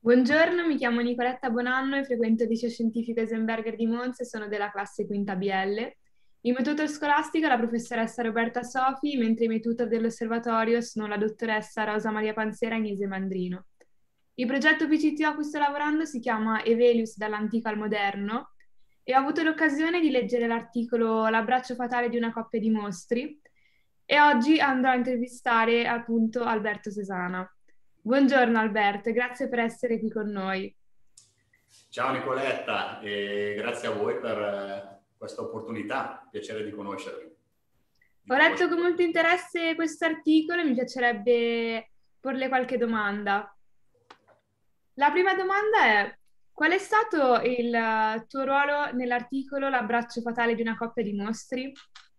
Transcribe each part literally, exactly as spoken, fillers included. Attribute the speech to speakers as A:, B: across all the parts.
A: Buongiorno, mi chiamo Nicoletta Bonanno e frequento il liceo scientifico Eisenberger di Monza e sono della classe quinta B L. Il mio tutor scolastico è la professoressa Roberta Sofi, mentre i miei tutor dell'osservatorio sono la dottoressa Rosa Maria Panzera e Agnese Mandrino. Il progetto P C T a cui sto lavorando si chiama Evelius dall'antico al moderno e ho avuto l'occasione di leggere l'articolo L'abbraccio fatale di una coppia di mostri e oggi andrò a intervistare appunto Alberto Sesana. Buongiorno Alberto, e grazie per essere qui con noi.
B: Ciao Nicoletta, e grazie a voi per eh, questa opportunità, piacere di conoscervi. Di
A: Ho letto
B: conoscervi.
A: con molto interesse questo articolo e mi piacerebbe porle qualche domanda. La prima domanda è: qual è stato il eh, tuo ruolo nell'articolo L'abbraccio fatale di una coppia di mostri?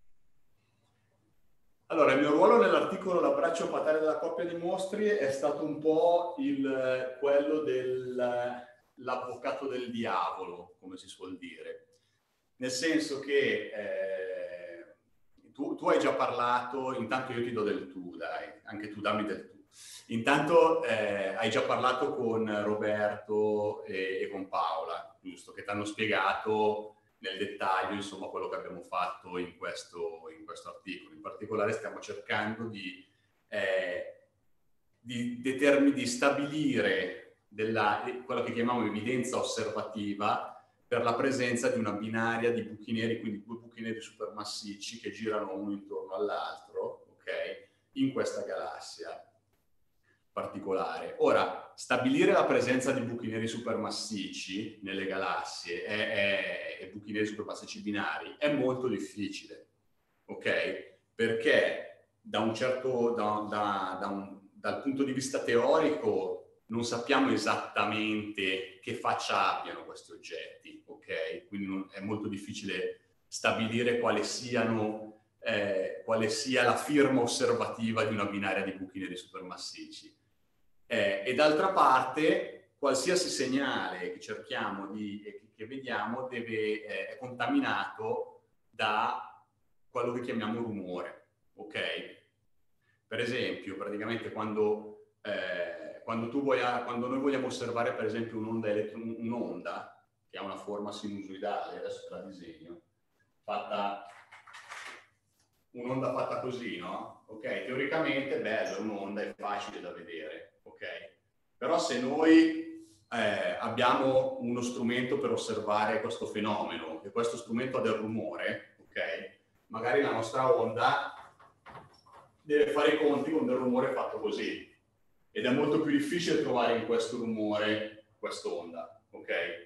B: Allora, il mio ruolo nell'articolo L'abbraccio fatale della coppia di mostri è stato un po' il, quello dell'avvocato del diavolo, come si suol dire. Nel senso che eh, tu, tu hai già parlato, intanto io ti do del tu, dai, anche tu dammi del tu. Intanto eh, hai già parlato con Roberto e, e con Paola, giusto? Che ti hanno spiegato nel dettaglio, insomma, quello che abbiamo fatto in questo, in questo articolo. In particolare stiamo cercando di, eh, di, determin- di stabilire della, quello che chiamiamo evidenza osservativa per la presenza di una binaria di buchi neri, quindi due buchi neri supermassicci che girano uno intorno all'altro, ok, in questa galassia particolare. Ora, stabilire la presenza di buchi neri supermassicci nelle galassie e, e, e buchi neri supermassicci binari è molto difficile, ok? Perché da un certo, da, da, da un, dal punto di vista teorico non sappiamo esattamente che faccia abbiano questi oggetti, ok? Quindi non, è molto difficile stabilire quali siano, eh, quale sia la firma osservativa di una binaria di buchi neri supermassicci. Eh, e d'altra parte, qualsiasi segnale che cerchiamo di, eh, che vediamo deve, eh, è contaminato da quello che chiamiamo rumore, ok? Per esempio, praticamente quando, eh, quando, tu vuoi, quando noi vogliamo osservare per esempio un'onda, un'onda che ha una forma sinusoidale, adesso te la disegno, fatta un'onda fatta così, no? Ok, teoricamente, bello, un'onda è facile da vedere, ok? Però se noi eh, abbiamo uno strumento per osservare questo fenomeno e questo strumento ha del rumore, ok? Magari la nostra onda deve fare i conti con del rumore fatto così ed è molto più difficile trovare in questo rumore quest'onda, ok?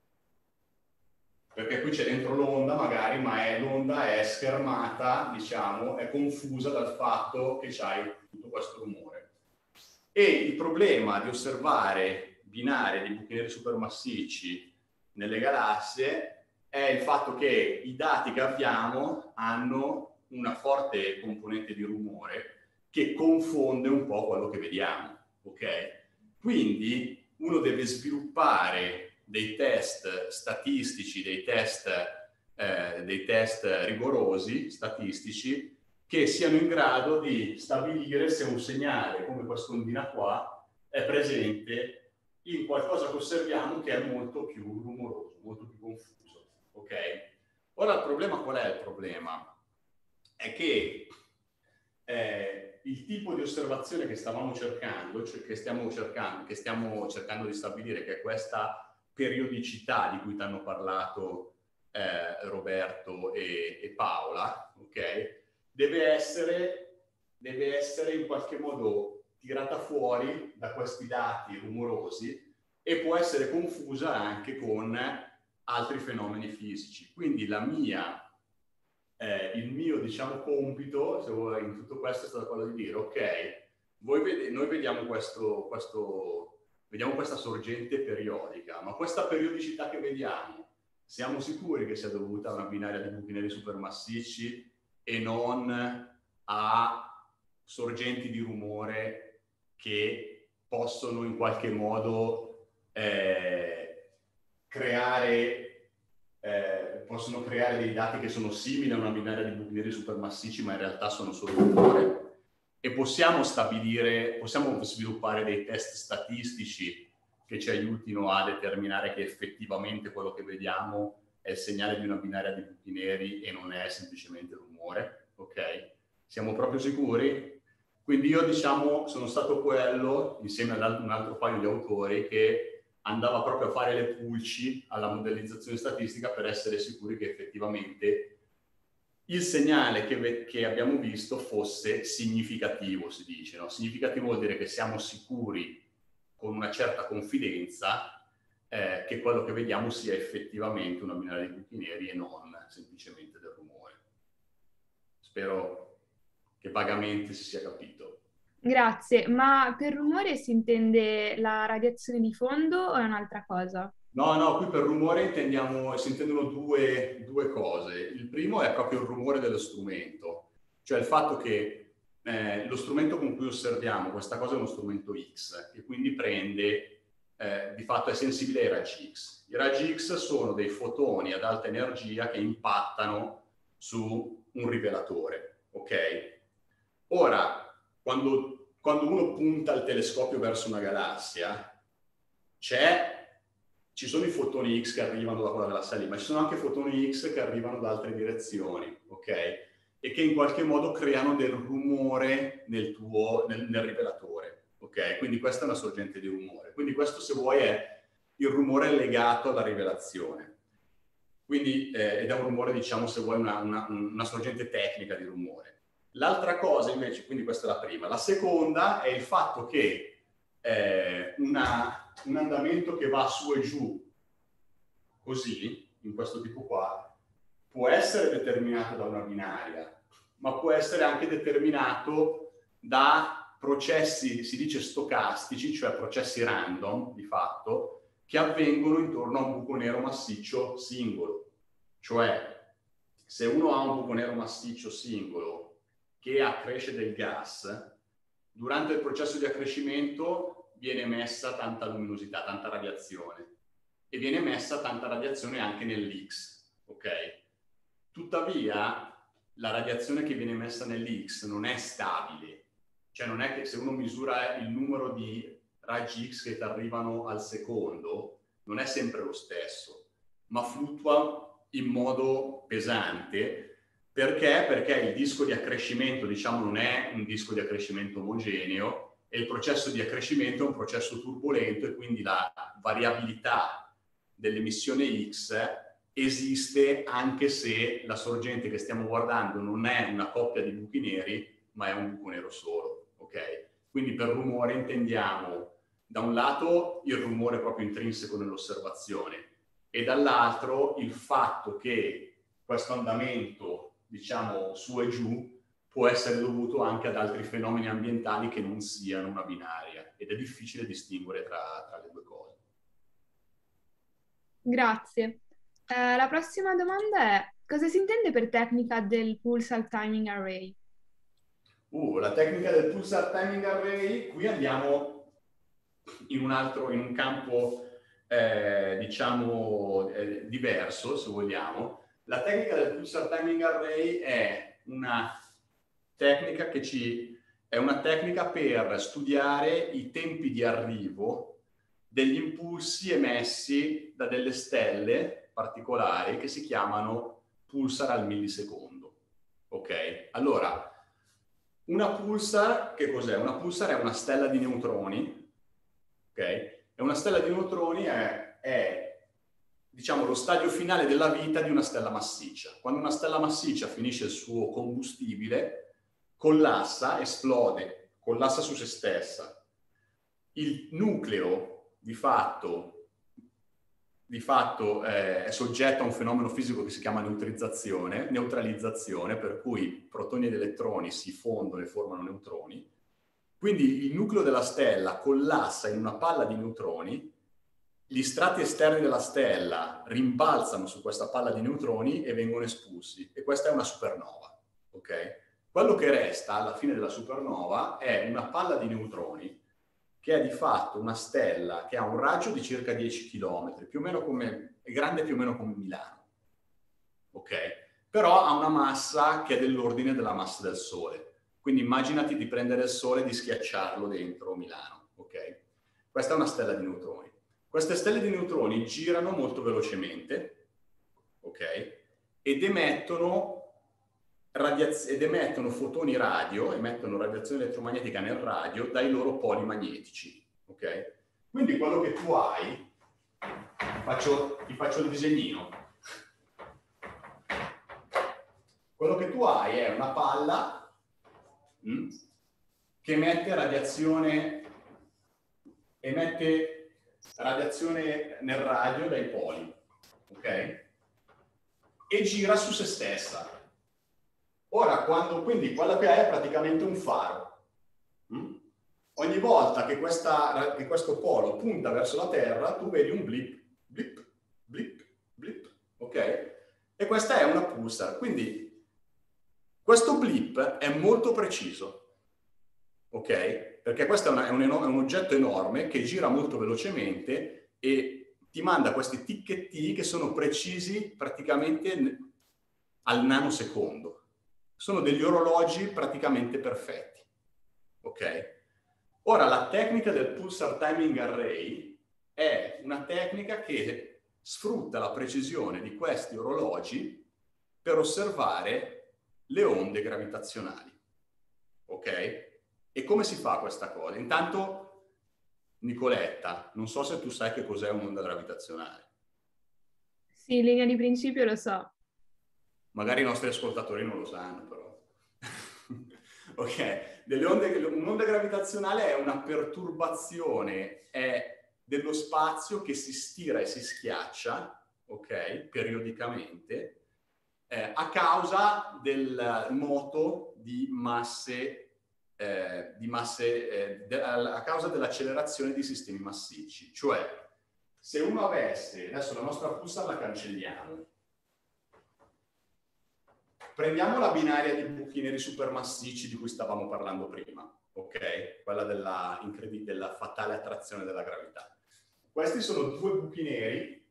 B: Perché qui c'è dentro l'onda magari, ma è, l'onda è schermata, diciamo, è confusa dal fatto che c'hai tutto questo rumore. E il problema di osservare binarie di buchi neri supermassicci nelle galassie è il fatto che i dati che abbiamo hanno una forte componente di rumore che confonde un po' quello che vediamo, ok? Quindi uno deve sviluppare dei test statistici, dei test, eh, dei test rigorosi statistici che siano in grado di stabilire se un segnale come quest'ondina qua è presente in qualcosa che osserviamo che è molto più rumoroso, molto più confuso, ok? Ora il problema qual è il problema? È che eh, il tipo di osservazione che stavamo cercando, cioè che stiamo cercando, che stiamo cercando di stabilire, che è questa periodicità di cui ti hanno parlato eh, Roberto e, e Paola, ok? Deve essere, deve essere in qualche modo tirata fuori da questi dati rumorosi e può essere confusa anche con altri fenomeni fisici. Quindi la mia, eh, il mio diciamo compito, se vuoi, in tutto questo è stato quello di dire ok, voi vede, noi vediamo questo, questo vediamo questa sorgente periodica, ma questa periodicità che vediamo siamo sicuri che sia dovuta a una binaria di buchi neri supermassicci e non a sorgenti di rumore che possono in qualche modo eh, creare eh, possono creare dei dati che sono simili a una binaria di buchi neri supermassicci ma in realtà sono solo rumore, e possiamo stabilire, possiamo sviluppare dei test statistici che ci aiutino a determinare che effettivamente quello che vediamo è il segnale di una binaria di buchi neri e non è semplicemente rumore, ok? Siamo proprio sicuri? Quindi io, diciamo, sono stato quello, insieme ad un altro paio di autori, che andava proprio a fare le pulci alla modellizzazione statistica per essere sicuri che effettivamente il segnale che, che abbiamo visto fosse significativo, si dice, no? Significativo vuol dire che siamo sicuri con una certa confidenza eh, che quello che vediamo sia effettivamente una binaria di buchi neri e non semplicemente del rumore. Spero che vagamente si sia capito.
A: Grazie, ma per rumore si intende la radiazione di fondo o è un'altra cosa?
B: No, no, qui per rumore intendiamo, si intendono due, due cose. Il primo è proprio il rumore dello strumento, cioè il fatto che eh, lo strumento con cui osserviamo questa cosa è uno strumento X, che quindi prende, eh, di fatto è sensibile ai raggi X. I raggi X sono dei fotoni ad alta energia che impattano su un rivelatore, ok? Ora, quando, quando uno punta il telescopio verso una galassia, c'è ci sono i fotoni X che arrivano da quella galassia lì, ma ci sono anche fotoni X che arrivano da altre direzioni, ok? E che in qualche modo creano del rumore nel tuo, nel, nel rivelatore, ok? Quindi questa è una sorgente di rumore. Quindi questo, se vuoi, è il rumore legato alla rivelazione. Quindi, eh, ed è un rumore, diciamo, se vuoi, una, una, una sorgente tecnica di rumore. L'altra cosa, invece, quindi questa è la prima. La seconda è il fatto che eh, una, un andamento che va su e giù così, in questo tipo qua, può essere determinato da una binaria, ma può essere anche determinato da processi, si dice stocastici, cioè processi random, di fatto, che avvengono intorno a un buco nero massiccio singolo. Cioè, se uno ha un buco nero massiccio singolo che accresce del gas, durante il processo di accrescimento viene emessa tanta luminosità, tanta radiazione, e viene emessa tanta radiazione anche nell'X, ok? Tuttavia, la radiazione che viene emessa nell'X non è stabile, cioè non è che se uno misura il numero di raggi X che ti arrivano al secondo, non è sempre lo stesso, ma fluttua in modo pesante. Perché? Perché il disco di accrescimento, diciamo, non è un disco di accrescimento omogeneo e il processo di accrescimento è un processo turbolento e quindi la variabilità dell'emissione X esiste anche se la sorgente che stiamo guardando non è una coppia di buchi neri, ma è un buco nero solo, ok? Quindi per rumore intendiamo da un lato il rumore proprio intrinseco nell'osservazione e dall'altro il fatto che questo andamento, diciamo, su e giù può essere dovuto anche ad altri fenomeni ambientali che non siano una binaria ed è difficile distinguere tra, tra le due cose.
A: Grazie. Eh, la prossima domanda è: cosa si intende per tecnica del Pulsar Timing Array?
B: Uh, la tecnica del Pulsar Timing Array, qui andiamo in un altro, in un campo eh, diciamo eh, diverso, se vogliamo. La tecnica del Pulsar Timing Array è una tecnica che ci è una tecnica per studiare i tempi di arrivo degli impulsi emessi da delle stelle particolari che si chiamano pulsar al millisecondo. Ok? Allora, una pulsar, che cos'è? Una pulsar è una stella di neutroni, ok? E una stella di neutroni è, è, diciamo, lo stadio finale della vita di una stella massiccia. Quando una stella massiccia finisce il suo combustibile, collassa, esplode, collassa su se stessa. Il nucleo, di fatto, di fatto eh, è soggetto a un fenomeno fisico che si chiama neutrizzazione, neutralizzazione, per cui protoni ed elettroni si fondono e formano neutroni. Quindi il nucleo della stella collassa in una palla di neutroni, gli strati esterni della stella rimbalzano su questa palla di neutroni e vengono espulsi. E questa è una supernova, ok? Quello che resta alla fine della supernova è una palla di neutroni che è di fatto una stella che ha un raggio di circa dieci chilometri, più o meno come, è grande più o meno come Milano, ok? Però ha una massa che è dell'ordine della massa del Sole. Quindi immaginati di prendere il Sole e di schiacciarlo dentro Milano, ok? Questa è una stella di neutroni. Queste stelle di neutroni girano molto velocemente, ok? Ed emettono, radiaz- ed emettono fotoni radio, emettono radiazione elettromagnetica nel radio dai loro poli magnetici, ok? Quindi quello che tu hai, faccio, ti faccio il disegnino, quello che tu hai è una palla mh, che emette radiazione, emette radiazione nel radio dai poli, ok? E gira su se stessa. Ora, quando, quindi quello che è è praticamente un faro. Mm? Ogni volta che, questa, che questo polo punta verso la Terra, tu vedi un blip, blip, blip, blip, ok? E questa è una pulsar. Quindi questo blip è molto preciso, ok? Perché questo è, una, è, un, è un oggetto enorme che gira molto velocemente e ti manda questi ticchetti che sono precisi praticamente al nanosecondo. Sono degli orologi praticamente perfetti, ok? Ora, la tecnica del Pulsar Timing Array è una tecnica che sfrutta la precisione di questi orologi per osservare le onde gravitazionali, ok? E come si fa questa cosa? Intanto, Nicoletta, non so se tu sai che cos'è un'onda gravitazionale.
A: Sì, in linea di principio lo so.
B: Magari i nostri ascoltatori non lo sanno, però. Ok, delle onde, un'onda gravitazionale è una perturbazione è dello spazio che si stira e si schiaccia, ok, periodicamente, eh, a causa del moto di masse, eh, di masse eh, de, a causa dell'accelerazione di sistemi massicci. Cioè, se uno avesse, adesso la nostra pulsar la cancelliamo, prendiamo la binaria di buchi neri supermassicci di cui stavamo parlando prima, ok? Quella della, della fatale attrazione della gravità. Questi sono due buchi neri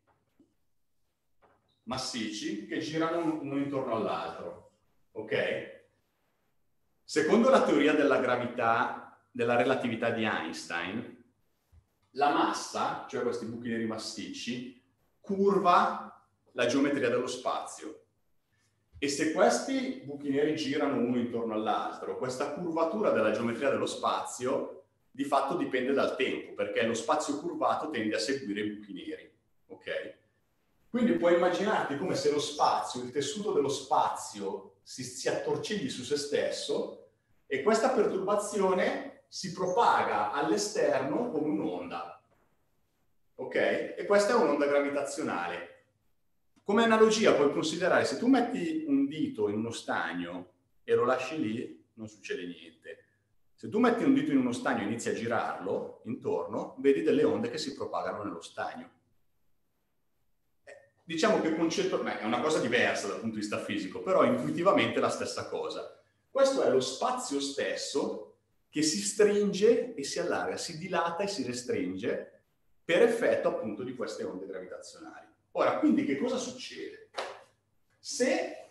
B: massicci che girano uno intorno all'altro, ok? Secondo la teoria della gravità, della relatività di Einstein, la massa, cioè questi buchi neri massicci, curva la geometria dello spazio. E se questi buchi neri girano uno intorno all'altro, questa curvatura della geometria dello spazio di fatto dipende dal tempo, perché lo spazio curvato tende a seguire i buchi neri, ok? Quindi puoi immaginarti come se lo spazio, il tessuto dello spazio si, si attorcigli su se stesso e questa perturbazione si propaga all'esterno come un'onda, ok? E questa è un'onda gravitazionale. Come analogia puoi considerare, se tu metti un dito in uno stagno e lo lasci lì, non succede niente. Se tu metti un dito in uno stagno e inizi a girarlo intorno, vedi delle onde che si propagano nello stagno. Eh, diciamo che il concetto beh, è una cosa diversa dal punto di vista fisico, però intuitivamente è la stessa cosa. Questo è lo spazio stesso che si stringe e si allarga, si dilata e si restringe per effetto appunto di queste onde gravitazionali. Ora, quindi che cosa succede? Se,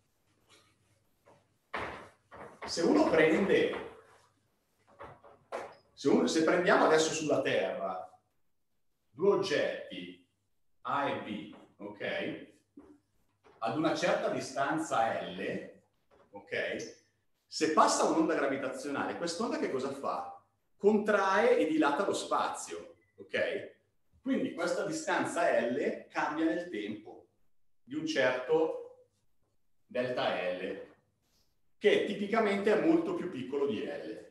B: se uno prende, se, uno, se prendiamo adesso sulla Terra due oggetti A e B, ok? Ad una certa distanza L, ok? Se passa un'onda gravitazionale, quest'onda che cosa fa? Contrae e dilata lo spazio, ok? Quindi questa distanza L cambia nel tempo di un certo delta L, che tipicamente è molto più piccolo di L.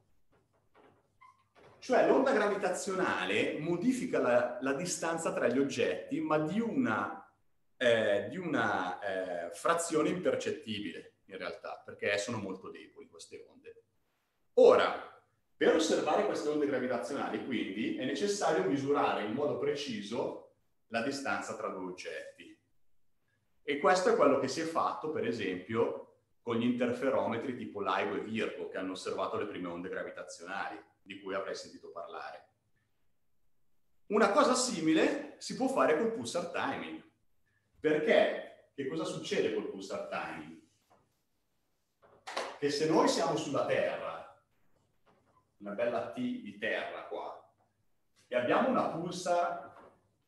B: Cioè l'onda gravitazionale modifica la, la distanza tra gli oggetti, ma di una, eh, di una eh, frazione impercettibile, in realtà, perché sono molto deboli queste onde. Ora, per osservare queste onde gravitazionali, quindi, è necessario misurare in modo preciso la distanza tra due oggetti. E questo è quello che si è fatto, per esempio, con gli interferometri tipo LIGO e Virgo, che hanno osservato le prime onde gravitazionali, di cui avrai sentito parlare. Una cosa simile si può fare col pulsar timing. Perché? Che cosa succede col pulsar timing? Che se noi siamo sulla Terra, una bella T di terra qua, e abbiamo una pulsar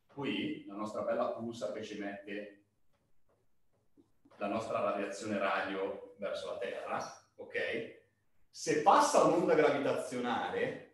B: qui la nostra bella pulsar che ci mette la nostra radiazione radio verso la Terra, ok? Se passa un'onda gravitazionale,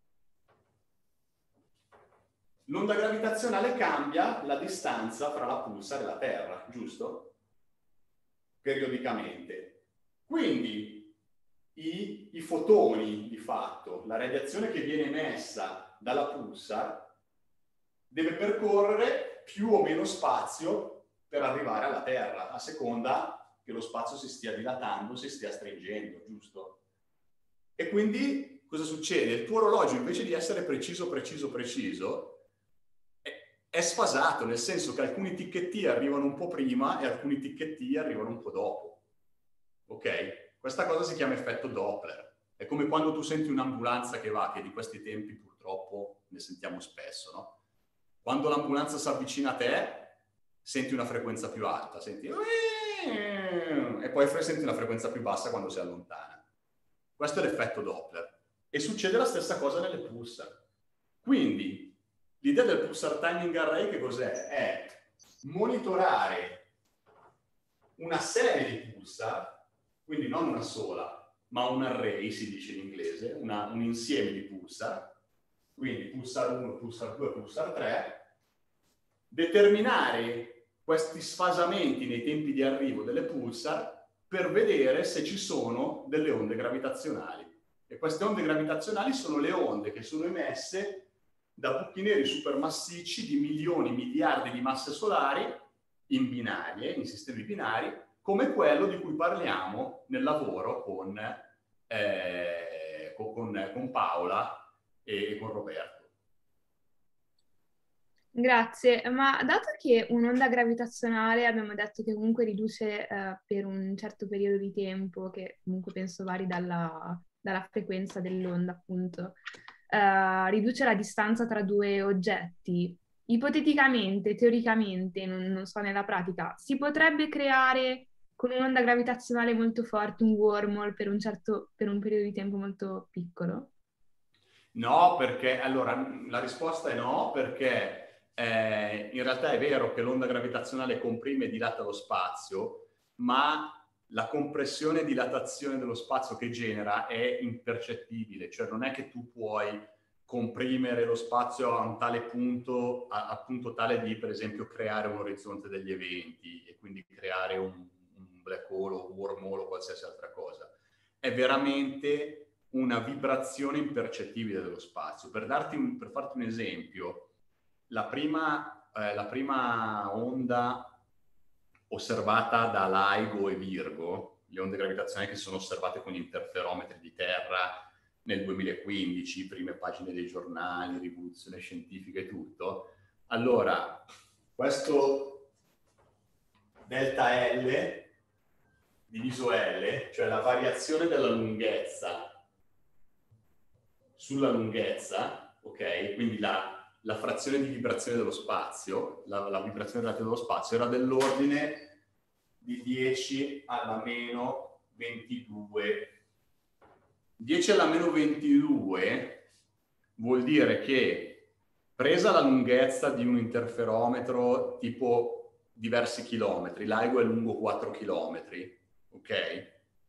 B: l'onda gravitazionale cambia la distanza fra la pulsar e la Terra, giusto? Periodicamente. Quindi i, i fotoni, di fatto, la radiazione che viene emessa dalla pulsar, deve percorrere più o meno spazio per arrivare alla Terra, a seconda che lo spazio si stia dilatando, si stia stringendo, giusto? E quindi cosa succede? Il tuo orologio, invece di essere preciso, preciso, preciso, è, è sfasato, nel senso che alcuni ticchetti arrivano un po' prima e alcuni ticchetti arrivano un po' dopo. Ok? Questa cosa si chiama effetto Doppler. È come quando tu senti un'ambulanza che va, che di questi tempi purtroppo ne sentiamo spesso, no? Quando l'ambulanza si avvicina a te, senti una frequenza più alta, senti e poi senti una frequenza più bassa quando si allontana. Questo è l'effetto Doppler. E succede la stessa cosa nelle pulsar. Quindi, l'idea del pulsar timing array che cos'è? È monitorare una serie di pulsar, quindi non una sola, ma un array, si dice in inglese, una, un insieme di pulsar, quindi pulsar uno, pulsar due, pulsar tre, determinare questi sfasamenti nei tempi di arrivo delle pulsar per vedere se ci sono delle onde gravitazionali. E queste onde gravitazionali sono le onde che sono emesse da buchi neri supermassicci di milioni, miliardi di masse solari in binarie, in sistemi binari, come quello di cui parliamo nel lavoro con, eh, con, con Paola e con Roberto.
A: Grazie, ma dato che un'onda gravitazionale abbiamo detto che comunque riduce eh, per un certo periodo di tempo, che comunque penso vari dalla, dalla frequenza dell'onda appunto, eh, riduce la distanza tra due oggetti, ipoteticamente, teoricamente, non, non so nella pratica, si potrebbe creare con un'onda gravitazionale molto forte un wormhole per un certo, per un periodo di tempo molto piccolo?
B: No, perché, allora, la risposta è no, perché eh, in realtà è vero che l'onda gravitazionale comprime e dilata lo spazio, ma la compressione e dilatazione dello spazio che genera è impercettibile, cioè non è che tu puoi comprimere lo spazio a un tale punto, a, a punto tale di, per esempio, creare un orizzonte degli eventi e quindi creare un, un black hole o un wormhole o qualsiasi altra cosa. È veramente una vibrazione impercettibile dello spazio. Per, darti un, per farti un esempio, la prima, eh, la prima onda osservata da LIGO e Virgo, le onde gravitazionali che sono osservate con gli interferometri di terra nel duemilaquindici, prime pagine dei giornali, rivoluzione scientifica e tutto. Allora, questo delta L diviso L, cioè la variazione della lunghezza sulla lunghezza, ok? Quindi la, la frazione di vibrazione dello spazio, la, la vibrazione relativa dello spazio era dell'ordine di dieci alla meno ventidue. dieci alla meno ventidue vuol dire che, presa la lunghezza di un interferometro tipo diversi chilometri, l'I G O è lungo quattro chilometri, ok?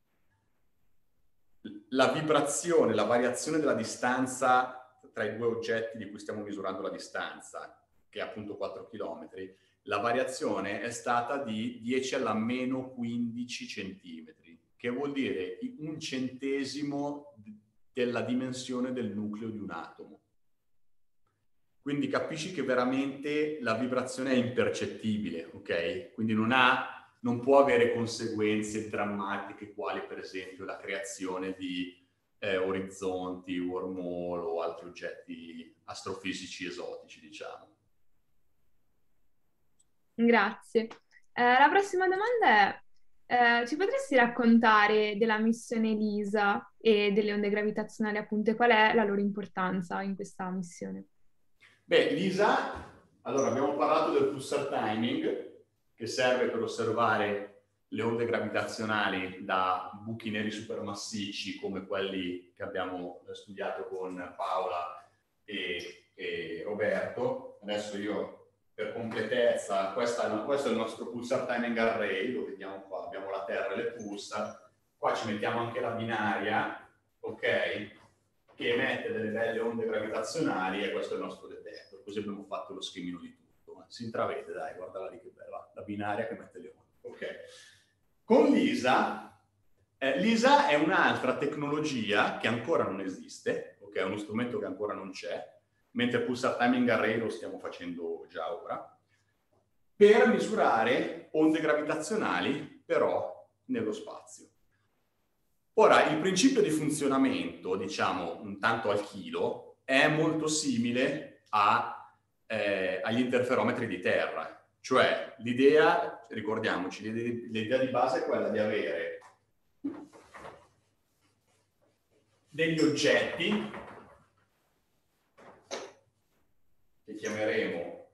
B: La vibrazione, la variazione della distanza tra i due oggetti di cui stiamo misurando la distanza, che è appunto quattro chilometri, la variazione è stata di dieci alla meno quindici centimetri, che vuol dire un centesimo della dimensione del nucleo di un atomo. Quindi capisci che veramente la vibrazione è impercettibile, ok? Quindi non ha... non può avere conseguenze drammatiche quali per esempio la creazione di eh, orizzonti, wormhole o altri oggetti astrofisici esotici, diciamo.
A: Grazie. Eh, la prossima domanda è, eh, ci potresti raccontare della missione LISA e delle onde gravitazionali, appunto, e qual è la loro importanza in questa missione?
B: Beh, LISA, allora abbiamo parlato del pulsar timing, che serve per osservare le onde gravitazionali da buchi neri supermassicci come quelli che abbiamo studiato con Paola e, e Roberto. Adesso io per completezza, questa, questo è il nostro pulsar timing array, lo vediamo qua, abbiamo la Terra e le pulsar, qua ci mettiamo anche la binaria, ok, che emette delle belle onde gravitazionali, e questo è il nostro detector, così abbiamo fatto lo schemino di tutto, si intravede, dai, guardala lì che bella, la binaria che emette le onde, ok. Con l'ISA, eh, l'ISA è un'altra tecnologia che ancora non esiste, ok, è uno strumento che ancora non c'è, mentre il pulsar timing array lo stiamo facendo già ora, per misurare onde gravitazionali, però nello spazio. Ora, il principio di funzionamento, diciamo, un tanto al chilo, è molto simile a, eh, agli interferometri di terra. Cioè, l'idea, ricordiamoci, l'idea di base è quella di avere degli oggetti che chiameremo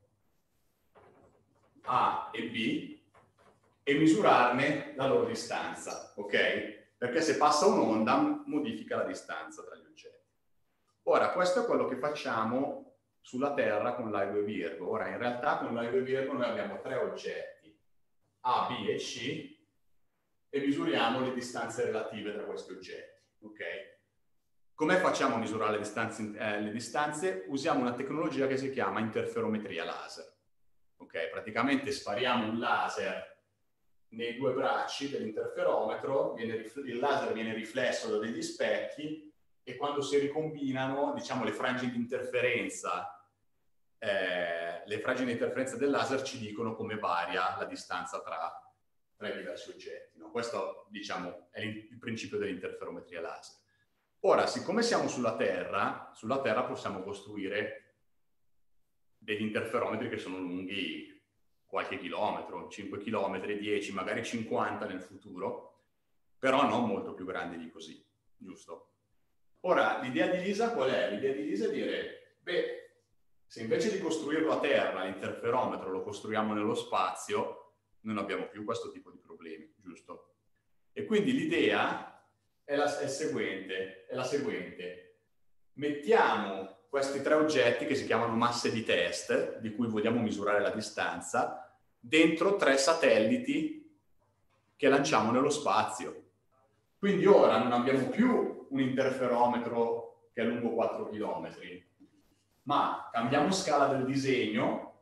B: A e B e misurarne la loro distanza, ok? Perché se passa un'onda modifica la distanza tra gli oggetti. Ora, questo è quello che facciamo sulla Terra con l'A due Virgo. Ora, in realtà con l'A due Virgo noi abbiamo tre oggetti, A, B e C, e misuriamo le distanze relative tra questi oggetti, ok? Come facciamo a misurare le distanze? Eh, le distanze? Usiamo una tecnologia che si chiama interferometria laser. Ok, praticamente spariamo un laser nei due bracci dell'interferometro, il laser viene riflesso da degli specchi e quando si ricombinano, diciamo, le frange di interferenza, eh, le frange di interferenza del laser ci dicono come varia la distanza tra, tra i diversi oggetti. No? Questo, diciamo, è il, il principio dell'interferometria laser. Ora, siccome siamo sulla Terra, sulla Terra possiamo costruire degli interferometri che sono lunghi qualche chilometro, cinque chilometri, dieci, magari cinquanta nel futuro, però non molto più grandi di così, giusto? Ora, l'idea di Lisa qual è? L'idea di Lisa è dire, beh, se invece di costruirlo a terra, l'interferometro lo costruiamo nello spazio, non abbiamo più questo tipo di problemi, giusto? E quindi l'idea è, la, è, il seguente, è la seguente. Mettiamo questi tre oggetti che si chiamano masse di test, di cui vogliamo misurare la distanza, dentro tre satelliti che lanciamo nello spazio. Quindi ora non abbiamo più un interferometro che è lungo quattro chilometri, ma cambiamo scala del disegno,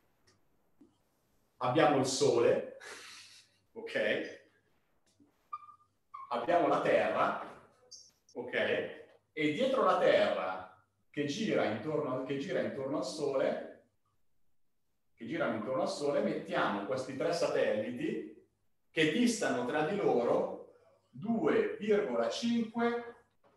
B: abbiamo il Sole, ok? Abbiamo la Terra, ok? E dietro la Terra che gira intorno, che gira intorno al Sole, che girano intorno al Sole, mettiamo questi tre satelliti che distano tra di loro due virgola cinque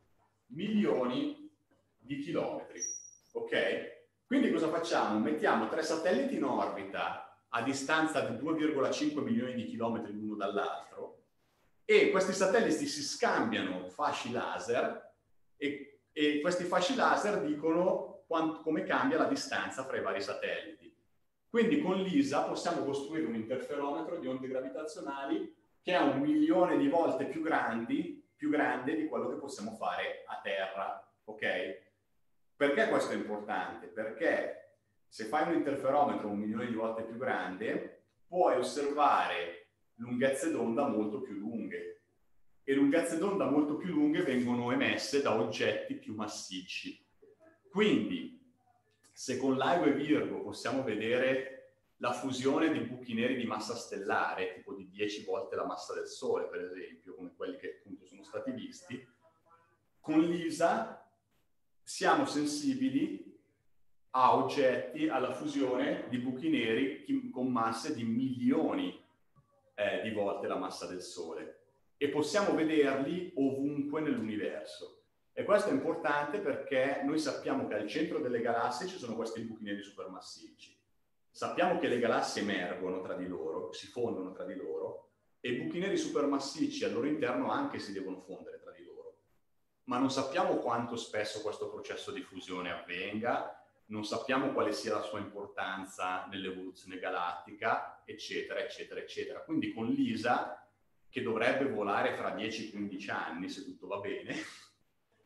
B: milioni di chilometri, ok? Quindi cosa facciamo? Mettiamo tre satelliti in orbita a distanza di due virgola cinque milioni di chilometri l'uno dall'altro e questi satelliti si scambiano fasci laser e E questi fasci laser dicono quanto, come cambia la distanza fra i vari satelliti. Quindi con l'ISA possiamo costruire un interferometro di onde gravitazionali che è un milione di volte più, grandi, più grande di quello che possiamo fare a terra. Ok? Perché questo è importante? Perché se fai un interferometro un milione di volte più grande, puoi osservare lunghezze d'onda molto più lunghe. E lunghezze d'onda molto più lunghe vengono emesse da oggetti più massicci. Quindi, se con l'A due Virgo possiamo vedere la fusione di buchi neri di massa stellare, tipo di dieci volte la massa del Sole, per esempio, come quelli che appunto sono stati visti, con l'ISA siamo sensibili a oggetti, alla fusione di buchi neri con masse di milioni eh, di volte la massa del Sole. E possiamo vederli ovunque nell'universo. E questo è importante perché noi sappiamo che al centro delle galassie ci sono questi buchi neri supermassicci. Sappiamo che le galassie emergono tra di loro, si fondono tra di loro, e i buchi neri supermassicci al loro interno anche si devono fondere tra di loro. Ma non sappiamo quanto spesso questo processo di fusione avvenga, non sappiamo quale sia la sua importanza nell'evoluzione galattica, eccetera, eccetera, eccetera. Quindi con l'ISA, che dovrebbe volare fra dieci quindici anni, se tutto va bene,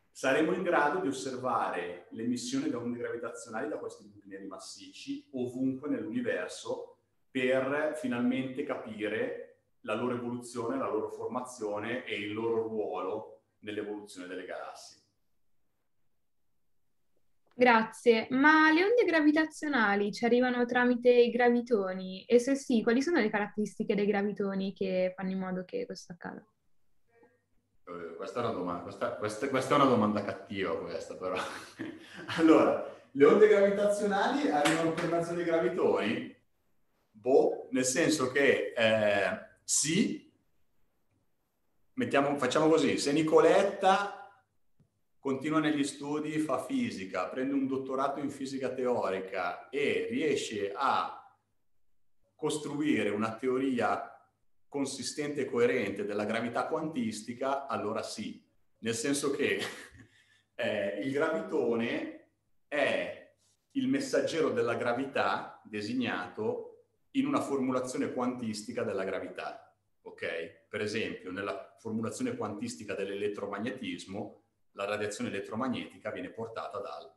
B: saremo in grado di osservare l'emissione di onde gravitazionali da questi buchi neri massicci ovunque nell'universo per finalmente capire la loro evoluzione, la loro formazione e il loro ruolo nell'evoluzione delle galassie.
A: Grazie, ma le onde gravitazionali ci arrivano tramite i gravitoni? E se sì, quali sono le caratteristiche dei gravitoni che fanno in modo che questo accada?
B: Eh, Questa è una domanda, questa, questa, questa è una domanda cattiva questa però. Allora, le onde gravitazionali arrivano per mezzo dei gravitoni? Boh, nel senso che eh, sì, mettiamo, facciamo così, se Nicoletta continua negli studi, fa fisica, prende un dottorato in fisica teorica e riesce a costruire una teoria consistente e coerente della gravità quantistica, allora sì, nel senso che eh, il gravitone è il messaggero della gravità designato in una formulazione quantistica della gravità, ok? Per esempio, nella formulazione quantistica dell'elettromagnetismo, la radiazione elettromagnetica viene portata dal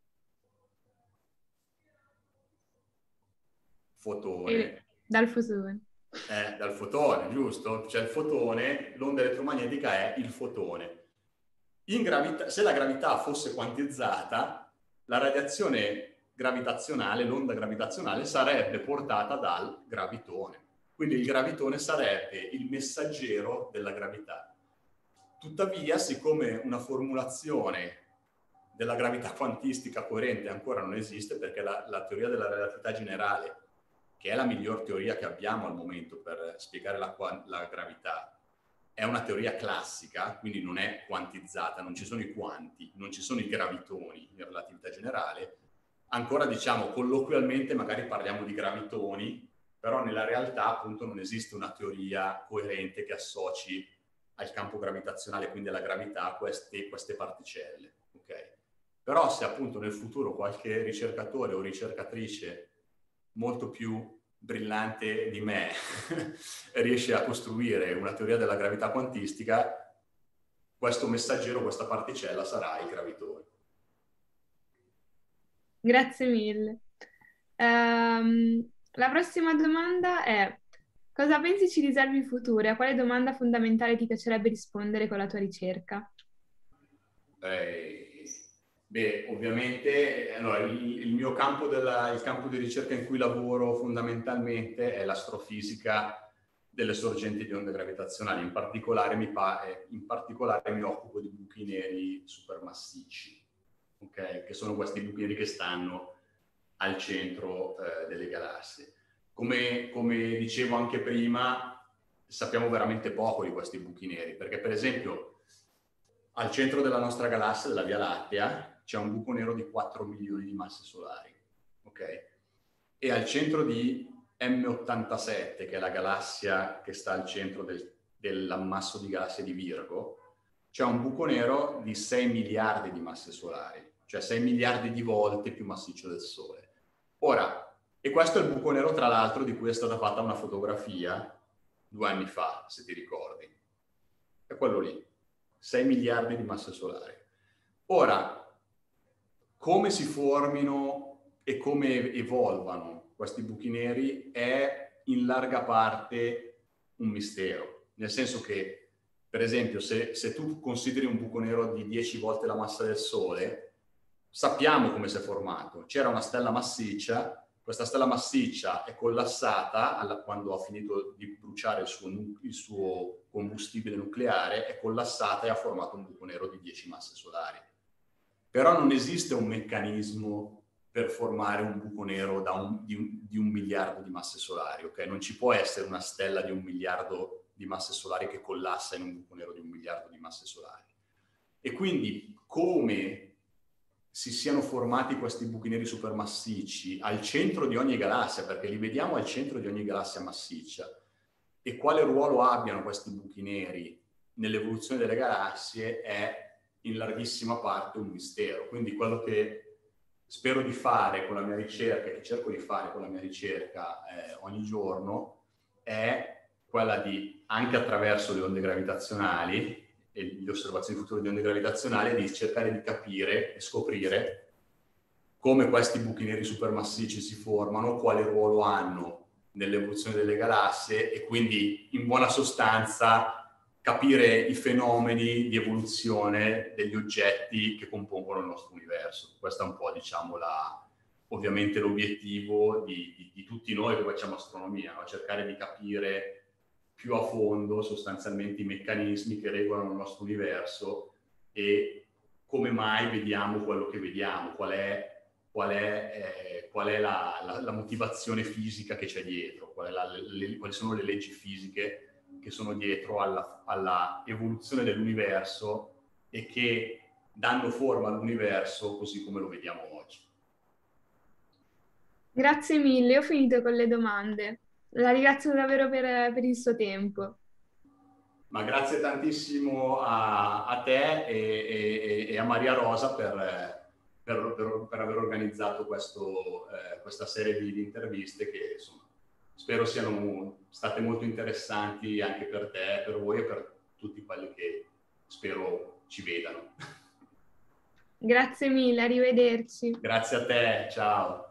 B: fotone.
A: E dal fotone.
B: Eh, dal fotone, giusto? Cioè il fotone, l'onda elettromagnetica è il fotone. In gravità, se la gravità fosse quantizzata, la radiazione gravitazionale, l'onda gravitazionale, sarebbe portata dal gravitone. Quindi il gravitone sarebbe il messaggero della gravità. Tuttavia, siccome una formulazione della gravità quantistica coerente ancora non esiste, perché la, la teoria della relatività generale, che è la miglior teoria che abbiamo al momento per spiegare la, la gravità, è una teoria classica, quindi non è quantizzata, non ci sono i quanti, non ci sono i gravitoni in relatività generale. Ancora, diciamo, colloquialmente magari parliamo di gravitoni, però nella realtà appunto non esiste una teoria coerente che associ al campo gravitazionale, quindi alla gravità, queste, queste particelle. Okay? Però se appunto nel futuro qualche ricercatore o ricercatrice molto più brillante di me riesce a costruire una teoria della gravità quantistica, questo messaggero, questa particella sarà il gravitone.
A: Grazie mille. Ehm, la prossima domanda è: cosa pensi ci riservi il futuro? A quale domanda fondamentale ti piacerebbe rispondere con la tua ricerca?
B: Eh, beh, ovviamente allora, il, il mio campo, della, il campo di ricerca in cui lavoro fondamentalmente è l'astrofisica delle sorgenti di onde gravitazionali. In particolare mi, pa, eh, in particolare mi occupo di buchi neri supermassicci, okay? Che sono questi buchi neri che stanno al centro eh, delle galassie. Come, come dicevo anche prima, sappiamo veramente poco di questi buchi neri, perché per esempio al centro della nostra galassia, della Via Lattea, c'è un buco nero di quattro milioni di masse solari, ok? E al centro di M ottantasette, che è la galassia che sta al centro del, dell'ammasso di galassie di Virgo, c'è un buco nero di sei miliardi di masse solari, cioè sei miliardi di volte più massiccio del Sole. Ora, e questo è il buco nero, tra l'altro, di cui è stata fatta una fotografia due anni fa, se ti ricordi. È quello lì. sei miliardi di masse solari. Ora, come si formino e come evolvano questi buchi neri è in larga parte un mistero, nel senso che, per esempio, se, se tu consideri un buco nero di dieci volte la massa del Sole, sappiamo come si è formato. C'era una stella massiccia, questa stella massiccia è collassata alla, quando ha finito di bruciare il suo, il suo combustibile nucleare, è collassata e ha formato un buco nero di dieci masse solari. Però non esiste un meccanismo per formare un buco nero da un, di, un, di un miliardo di masse solari, ok? Non ci può essere una stella di un miliardo di masse solari che collassa in un buco nero di un miliardo di masse solari. E quindi come si siano formati questi buchi neri supermassicci al centro di ogni galassia, perché li vediamo al centro di ogni galassia massiccia, e quale ruolo abbiano questi buchi neri nell'evoluzione delle galassie è in larghissima parte un mistero. Quindi quello che spero di fare con la mia ricerca, che cerco di fare con la mia ricerca eh, ogni giorno, è quella di, anche attraverso le onde gravitazionali, e le osservazioni future di onde gravitazionali è di cercare di capire e scoprire come questi buchi neri supermassicci si formano, quale ruolo hanno nell'evoluzione delle galassie e quindi in buona sostanza capire i fenomeni di evoluzione degli oggetti che compongono il nostro universo. Questo è un po', diciamo, la, ovviamente l'obiettivo di, di, di tutti noi che facciamo astronomia, no? Cercare di capire più a fondo sostanzialmente i meccanismi che regolano il nostro universo e come mai vediamo quello che vediamo, qual è Qual è, eh, qual è la, la, la motivazione fisica che c'è dietro, qual è la, le, quali sono le leggi fisiche che sono dietro alla, alla evoluzione dell'universo e che danno forma all'universo così come lo vediamo oggi.
A: Grazie mille, ho finito con le domande. La ringrazio davvero per, per il suo tempo.
B: Ma grazie tantissimo a, a te e, e, e a Maria Rosa per... Per, per, per aver organizzato questo, eh, questa serie di, di interviste che insomma, spero siano state molto interessanti anche per te, per voi e per tutti quelli che spero ci vedano.
A: Grazie mille, arrivederci.
B: Grazie a te, ciao.